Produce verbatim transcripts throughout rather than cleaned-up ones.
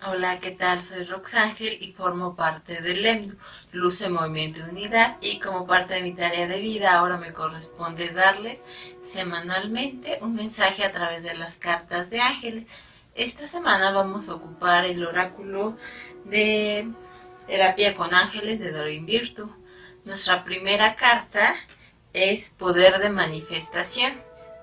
Hola, ¿qué tal? Soy Roxángel y formo parte del LEMDU, Luz en Movimiento y Unidad, y como parte de mi tarea de vida ahora me corresponde darles semanalmente un mensaje a través de las cartas de ángeles. Esta semana vamos a ocupar el oráculo de terapia con ángeles de Doreen Virtue. Nuestra primera carta es poder de manifestación.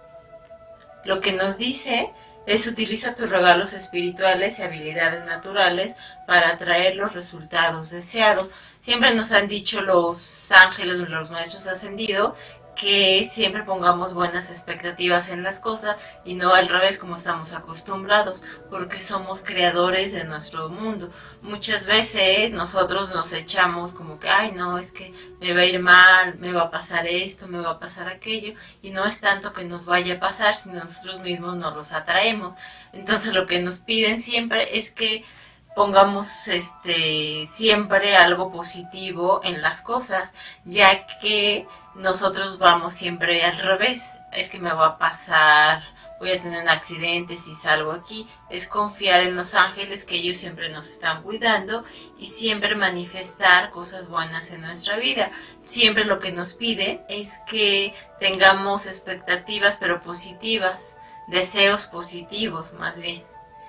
Lo que nos dice es: utiliza tus regalos espirituales y habilidades naturales para atraer los resultados deseados. Siempre nos han dicho los ángeles, los maestros ascendidos, que siempre pongamos buenas expectativas en las cosas y no al revés como estamos acostumbrados, porque somos creadores de nuestro mundo. Muchas veces nosotros nos echamos como que, ay no, es que me va a ir mal, me va a pasar esto, me va a pasar aquello, y no es tanto que nos vaya a pasar, sino nosotros mismos nos los atraemos. Entonces lo que nos piden siempre es que pongamos este siempre algo positivo en las cosas, ya que nosotros vamos siempre al revés. Es que me va a pasar, voy a tener un accidente si salgo aquí. Es confiar en los ángeles, que ellos siempre nos están cuidando, y siempre manifestar cosas buenas en nuestra vida. Siempre lo que nos piden es que tengamos expectativas pero positivas, deseos positivos más bien.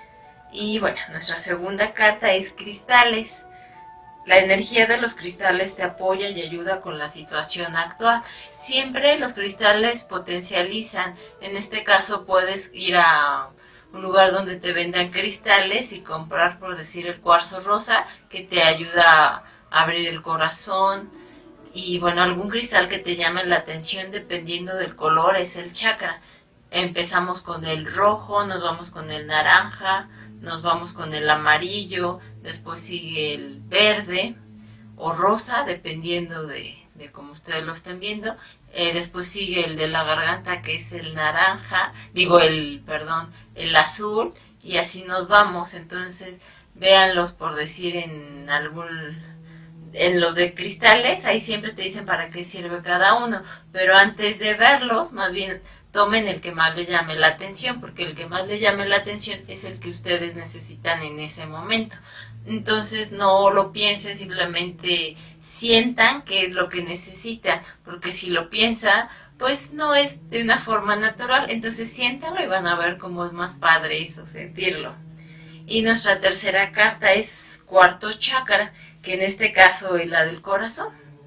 Y bueno, nuestra segunda carta es cristales. La energía de los cristales te apoya y ayuda con la situación actual. Siempre los cristales potencializan. En este caso puedes ir a un lugar donde te vendan cristales y comprar, por decir, el cuarzo rosa, que te ayuda a abrir el corazón. Y bueno, algún cristal que te llame la atención dependiendo del color es el chakra. Empezamos con el rojo, nos vamos con el naranja, nos vamos con el amarillo, después sigue el verde o rosa, dependiendo de, de cómo ustedes lo estén viendo. Eh, después sigue el de la garganta, que es el naranja, digo el, perdón, el azul, y así nos vamos. Entonces, véanlos, por decir, en algún, en los de cristales, ahí siempre te dicen para qué sirve cada uno, pero antes de verlos, más bien tomen el que más les llame la atención, porque el que más les llame la atención es el que ustedes necesitan en ese momento. Entonces no lo piensen, simplemente sientan qué es lo que necesitan, porque si lo piensan, pues no es de una forma natural. Entonces siéntanlo y van a ver cómo es más padre eso, sentirlo. Y nuestra tercera carta es cuarto chakra, que en este caso es la del corazón.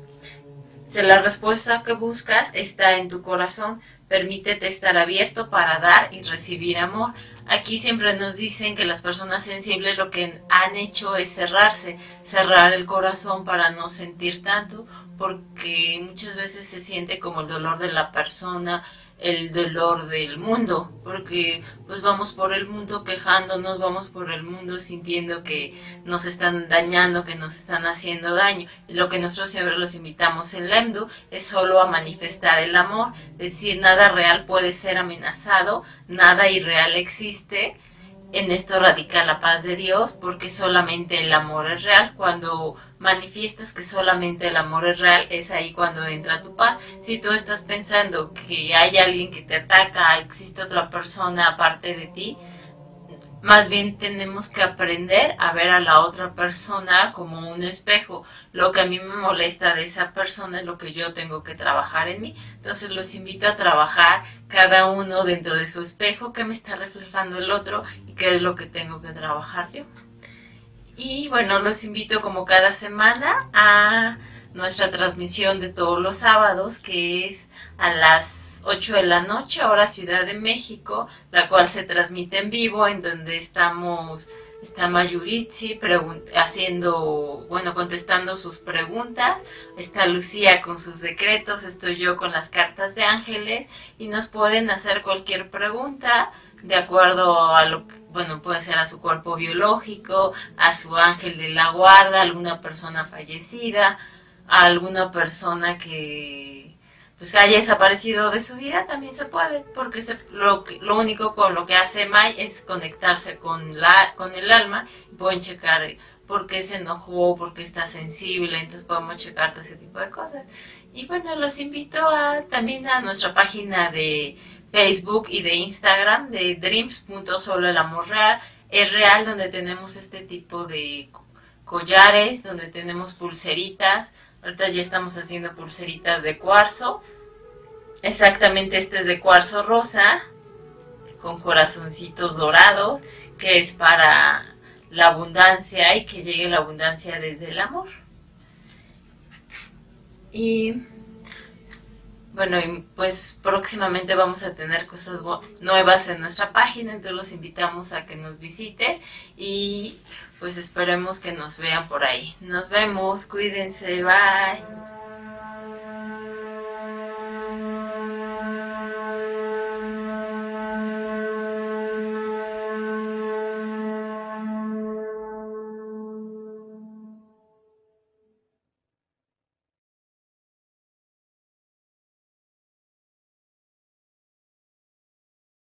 Si la respuesta que buscas está en tu corazón, permítete estar abierto para dar y recibir amor. Aquí siempre nos dicen que las personas sensibles lo que han hecho es cerrarse, cerrar el corazón para no sentir tanto, porque muchas veces se siente como el dolor de la persona, el dolor del mundo, porque pues vamos por el mundo quejándonos, vamos por el mundo sintiendo que nos están dañando, que nos están haciendo daño. Y lo que nosotros siempre los invitamos en LEMDU es solo a manifestar el amor, decir nada real puede ser amenazado, nada irreal existe. En esto radica la paz de Dios, porque solamente el amor es real. Cuando manifiestas que solamente el amor es real, es ahí cuando entra tu paz. Si tú estás pensando que hay alguien que te ataca, existe otra persona aparte de ti, más bien tenemos que aprender a ver a la otra persona como un espejo. Lo que a mí me molesta de esa persona es lo que yo tengo que trabajar en mí. Entonces los invito a trabajar cada uno dentro de su espejo, qué me está reflejando el otro y qué es lo que tengo que trabajar yo. Y bueno, los invito como cada semana a nuestra transmisión de todos los sábados, que es a las ocho de la noche, hora Ciudad de México, la cual se transmite en vivo, en donde estamos, está Mayuritsi haciendo, bueno, contestando sus preguntas, está Lucía con sus decretos, estoy yo con las cartas de ángeles, y nos pueden hacer cualquier pregunta de acuerdo a lo que, bueno, puede ser a su cuerpo biológico, a su ángel de la guarda, a alguna persona fallecida, a alguna persona que pues haya desaparecido de su vida, también se puede, porque se, lo, lo único con lo que hace May es conectarse con, la, con el alma, y pueden checar por qué se enojó, por qué está sensible, entonces podemos checar todo ese tipo de cosas. Y bueno, los invito a, también a nuestra página de Facebook y de Instagram de dreams punto solo el amor real. es real, donde tenemos este tipo de collares, donde tenemos pulseritas. Ahorita ya estamos haciendo pulseritas de cuarzo. Exactamente, este es de cuarzo rosa, con corazoncitos dorados, que es para la abundancia y que llegue la abundancia desde el amor. Y bueno, y pues próximamente vamos a tener cosas nuevas en nuestra página, entonces los invitamos a que nos visiten y pues esperemos que nos vean por ahí. Nos vemos, cuídense, bye.